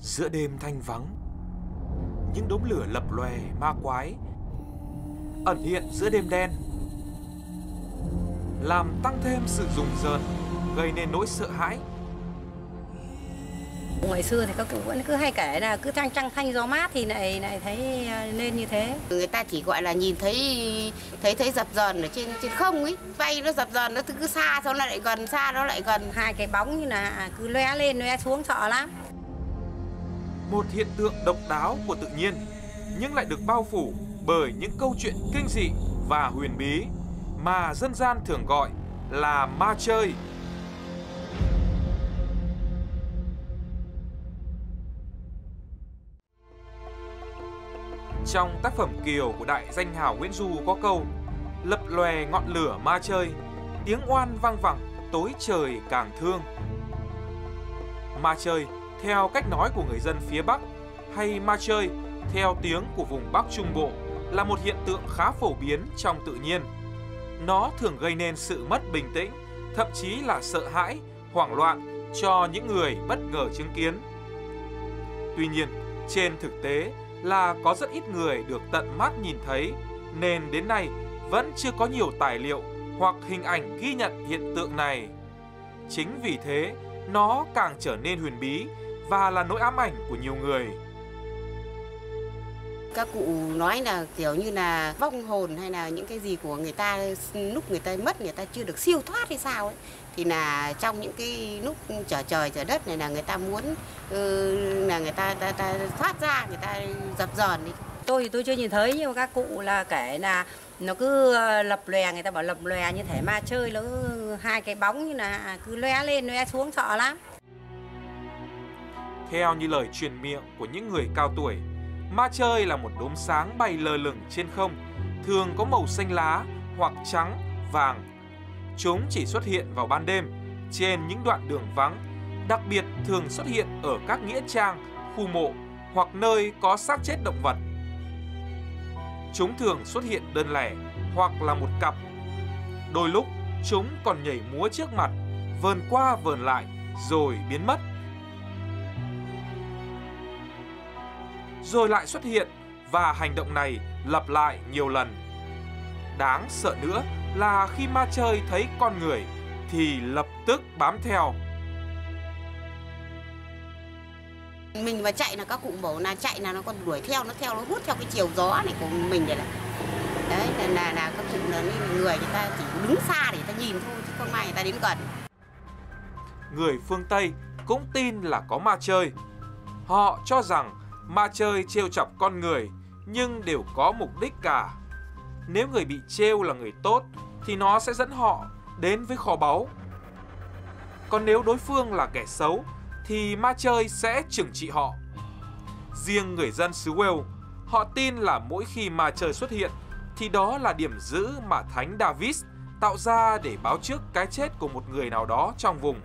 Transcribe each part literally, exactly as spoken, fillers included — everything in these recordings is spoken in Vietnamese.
Giữa đêm thanh vắng, những đốm lửa lập lòe ma quái ẩn hiện giữa đêm đen, làm tăng thêm sự rùng rợn, gây nên nỗi sợ hãi. Ngày xưa thì các cụ vẫn cứ hay kể là cứ trăng trăng thanh gió mát thì lại lại thấy nên như thế. Người ta chỉ gọi là nhìn thấy thấy thấy dập dờn ở trên trên không ấy, bay nó dập dờn nó cứ xa, sau nó lại gần, xa nó lại gần, hai cái bóng như là cứ lóe lên lóe xuống sợ lắm. Một hiện tượng độc đáo của tự nhiên nhưng lại được bao phủ bởi những câu chuyện kinh dị và huyền bí mà dân gian thường gọi là ma chơi. Trong tác phẩm Kiều của đại danh hào Nguyễn Du có câu: lập lòe ngọn lửa ma chơi, tiếng oan vang vẳng, tối trời càng thương. Ma chơi theo cách nói của người dân phía Bắc hay ma chơi theo tiếng của vùng Bắc Trung Bộ là một hiện tượng khá phổ biến trong tự nhiên. Nó thường gây nên sự mất bình tĩnh, thậm chí là sợ hãi, hoảng loạn cho những người bất ngờ chứng kiến. Tuy nhiên, trên thực tế là có rất ít người được tận mắt nhìn thấy, nên đến nay vẫn chưa có nhiều tài liệu hoặc hình ảnh ghi nhận hiện tượng này. Chính vì thế, nó càng trở nên huyền bí và là nỗi ám ảnh của nhiều người. Các cụ nói là kiểu như là vong hồn hay là những cái gì của người ta lúc người ta mất, người ta chưa được siêu thoát hay sao ấy, thì là trong những cái lúc trở trời trở đất này là người ta muốn uh, là người ta, ta, ta thoát ra, người ta dập dờn đi. Tôi thì tôi chưa nhìn thấy, nhưng mà các cụ là kể là nó cứ lập lòe, người ta bảo lập lòe như thể ma chơi, nó hai cái bóng như là cứ lóe lên lóe xuống sợ lắm. Theo như lời truyền miệng của những người cao tuổi, ma chơi là một đốm sáng bay lơ lửng trên không, thường có màu xanh lá hoặc trắng, vàng. Chúng chỉ xuất hiện vào ban đêm, trên những đoạn đường vắng, đặc biệt thường xuất hiện ở các nghĩa trang, khu mộ hoặc nơi có xác chết động vật. Chúng thường xuất hiện đơn lẻ hoặc là một cặp. Đôi lúc, chúng còn nhảy múa trước mặt, vờn qua vờn lại rồi biến mất. Rồi lại xuất hiện, và hành động này lặp lại nhiều lần. Đáng sợ nữa là khi ma chơi thấy con người thì lập tức bám theo. Mình mà chạy là các cụ bảo là chạy là nó còn đuổi theo, nó theo, nó hút theo cái chiều gió này của mình này. Đấy là, là, là các cụ là người người ta chỉ đứng xa để ta nhìn thôi, chứ không ai người ta đến gần. Người phương Tây cũng tin là có ma chơi. Họ cho rằng ma chơi trêu chọc con người nhưng đều có mục đích cả. Nếu người bị trêu là người tốt thì nó sẽ dẫn họ đến với kho báu. Còn nếu đối phương là kẻ xấu thì ma chơi sẽ trừng trị họ. Riêng người dân xứ Wales, họ tin là mỗi khi ma chơi xuất hiện thì đó là điểm dữ mà Thánh David tạo ra để báo trước cái chết của một người nào đó trong vùng.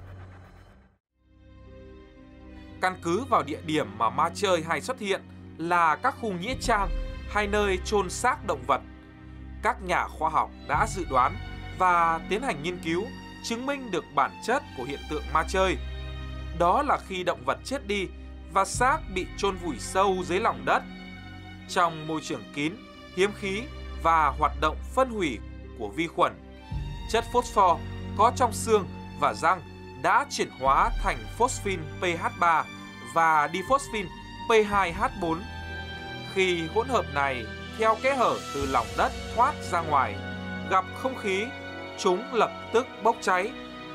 Căn cứ vào địa điểm mà ma chơi hay xuất hiện là các khu nghĩa trang hay nơi chôn xác động vật, các nhà khoa học đã dự đoán và tiến hành nghiên cứu chứng minh được bản chất của hiện tượng ma chơi. Đó là khi động vật chết đi và xác bị chôn vùi sâu dưới lòng đất. Trong môi trường kín, hiếm khí và hoạt động phân hủy của vi khuẩn, chất phosphor có trong xương và răng đã chuyển hóa thành phosphin pH ba và diphosphin pH hai bốn. Khi hỗn hợp này theo kẽ hở từ lòng đất thoát ra ngoài, gặp không khí, chúng lập tức bốc cháy.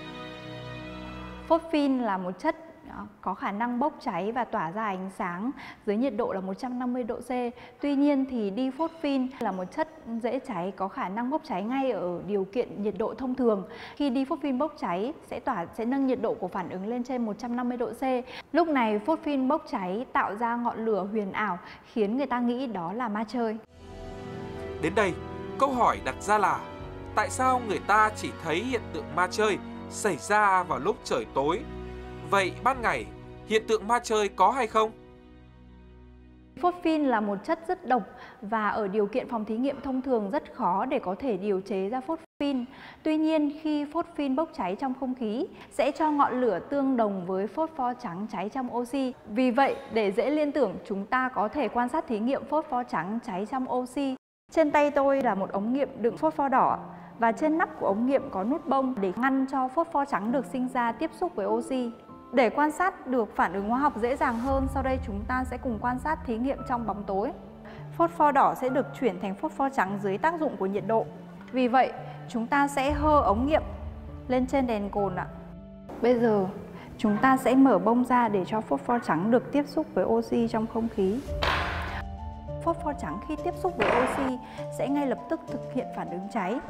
Phosphin là một chất có khả năng bốc cháy và tỏa ra ánh sáng dưới nhiệt độ là một trăm năm mươi độ C. Tuy nhiên thì diphosphin là một chất dễ cháy, có khả năng bốc cháy ngay ở điều kiện nhiệt độ thông thường. Khi diphosphin bốc cháy sẽ tỏa sẽ nâng nhiệt độ của phản ứng lên trên một trăm năm mươi độ C. Lúc này phosphin bốc cháy tạo ra ngọn lửa huyền ảo, khiến người ta nghĩ đó là ma chơi. Đến đây, câu hỏi đặt ra là tại sao người ta chỉ thấy hiện tượng ma chơi xảy ra vào lúc trời tối? Vậy ban ngày, hiện tượng ma chơi có hay không? Phosphin là một chất rất độc và ở điều kiện phòng thí nghiệm thông thường rất khó để có thể điều chế ra phosphin. phin. Tuy nhiên, khi phốt phin bốc cháy trong không khí sẽ cho ngọn lửa tương đồng với phốt pho trắng cháy trong oxy. Vì vậy, để dễ liên tưởng, chúng ta có thể quan sát thí nghiệm phốt pho trắng cháy trong oxy. Trên tay tôi là một ống nghiệm đựng phốt pho đỏ và trên nắp của ống nghiệm có nút bông để ngăn cho phốt pho trắng được sinh ra tiếp xúc với oxy. Để quan sát được phản ứng hóa học dễ dàng hơn, sau đây chúng ta sẽ cùng quan sát thí nghiệm trong bóng tối. Phốt pho đỏ sẽ được chuyển thành phốt pho trắng dưới tác dụng của nhiệt độ. Vì vậy, chúng ta sẽ hơ ống nghiệm lên trên đèn cồn ạ. Bây giờ, chúng ta sẽ mở bông ra để cho phốt pho trắng được tiếp xúc với oxy trong không khí. Phốt pho trắng khi tiếp xúc với oxy sẽ ngay lập tức thực hiện phản ứng cháy.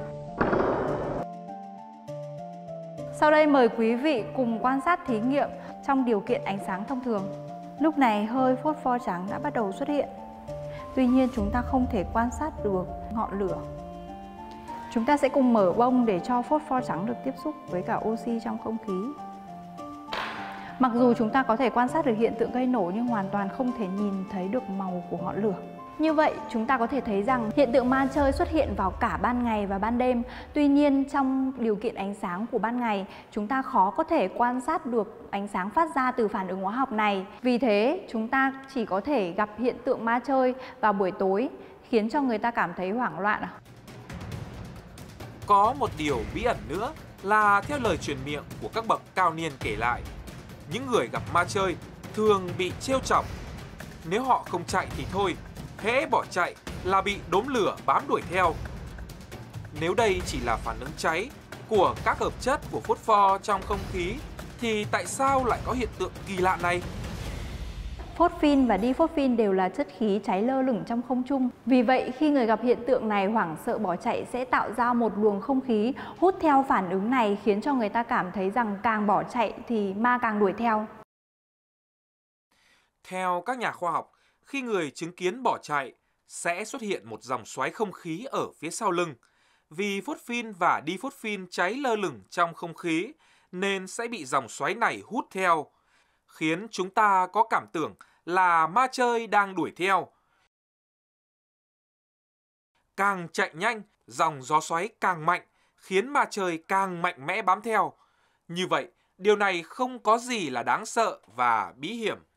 Sau đây mời quý vị cùng quan sát thí nghiệm trong điều kiện ánh sáng thông thường. Lúc này hơi phốt pho trắng đã bắt đầu xuất hiện. Tuy nhiên chúng ta không thể quan sát được ngọn lửa. Chúng ta sẽ cùng mở bông để cho phốt pho trắng được tiếp xúc với cả oxy trong không khí. Mặc dù chúng ta có thể quan sát được hiện tượng gây nổ nhưng hoàn toàn không thể nhìn thấy được màu của ngọn lửa. Như vậy, chúng ta có thể thấy rằng hiện tượng ma chơi xuất hiện vào cả ban ngày và ban đêm. Tuy nhiên, trong điều kiện ánh sáng của ban ngày, chúng ta khó có thể quan sát được ánh sáng phát ra từ phản ứng hóa học này. Vì thế, chúng ta chỉ có thể gặp hiện tượng ma chơi vào buổi tối, khiến cho người ta cảm thấy hoảng loạn. Có một điều bí ẩn nữa là theo lời truyền miệng của các bậc cao niên kể lại, những người gặp ma chơi thường bị trêu chọc. Nếu họ không chạy thì thôi, hễ bỏ chạy là bị đốm lửa bám đuổi theo. Nếu đây chỉ là phản ứng cháy của các hợp chất của phốt pho trong không khí, thì tại sao lại có hiện tượng kỳ lạ này? Phốt phin và diphốt phin đều là chất khí cháy lơ lửng trong không trung. Vì vậy, khi người gặp hiện tượng này hoảng sợ bỏ chạy sẽ tạo ra một luồng không khí hút theo phản ứng này, khiến cho người ta cảm thấy rằng càng bỏ chạy thì ma càng đuổi theo. Theo các nhà khoa học, khi người chứng kiến bỏ chạy sẽ xuất hiện một dòng xoáy không khí ở phía sau lưng. Vì phốt phin và diphốt phin cháy lơ lửng trong không khí nên sẽ bị dòng xoáy này hút theo, khiến chúng ta có cảm tưởng là ma chơi đang đuổi theo. Càng chạy nhanh, dòng gió xoáy càng mạnh, khiến ma chơi càng mạnh mẽ bám theo. Như vậy, điều này không có gì là đáng sợ và bí hiểm.